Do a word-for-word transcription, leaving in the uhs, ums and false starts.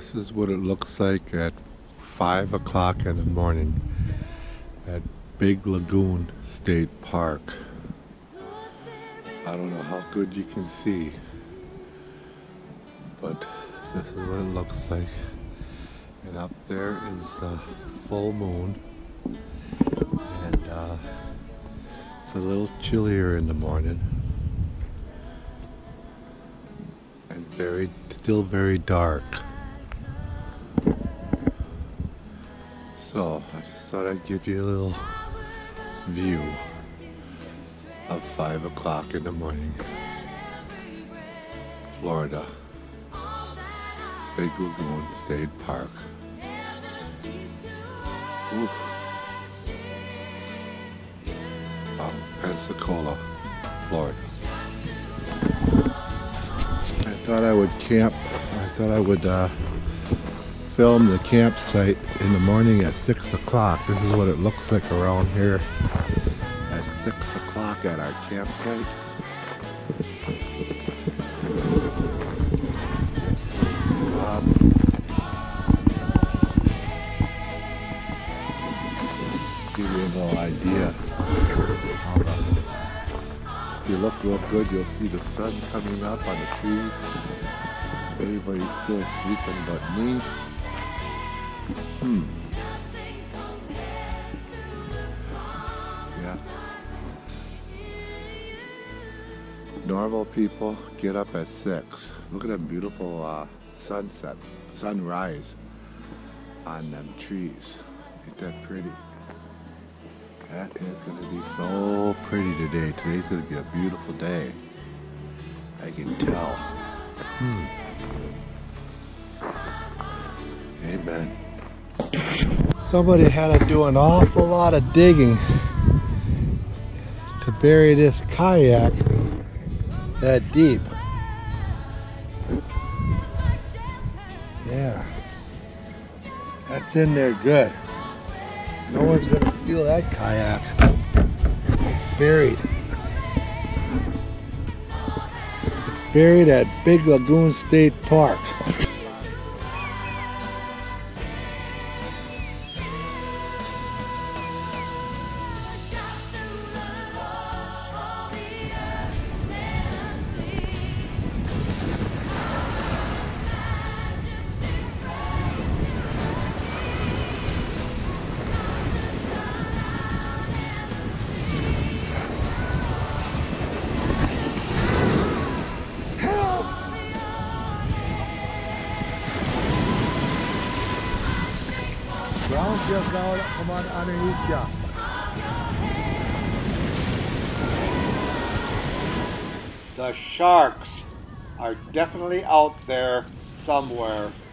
This is what it looks like at five o'clock in the morning at Big Lagoon State Park. I don't know how good you can see, but this is what it looks like. And up there is a full moon, and uh, it's a little chillier in the morning, and very, still very dark. So I just thought I'd give you a little view of five o'clock in the morning, Florida, Big Lagoon State Park. Oof. Oh, Pensacola, Florida. I thought I would camp. I thought I would uh, film the campsite in the morning at six o'clock. This is what it looks like around here at six o'clock at our campsite. Um, give you a little idea. How the, if you look real good, you'll see the sun coming up on the trees. Everybody's still sleeping but me. Hmm. Yeah. Normal people get up at six. Look at that beautiful uh, sunset, sunrise on them trees. Ain't that pretty? That is going to be so pretty today. Today's going to be a beautiful day. I can tell. Hmm. Amen. Somebody had to do an awful lot of digging to bury this kayak that deep. Yeah, that's in there good. No one's gonna steal that kayak. It's buried. It's buried at Big Lagoon State Park. Ground just out, come on underneath ya. The sharks are definitely out there somewhere.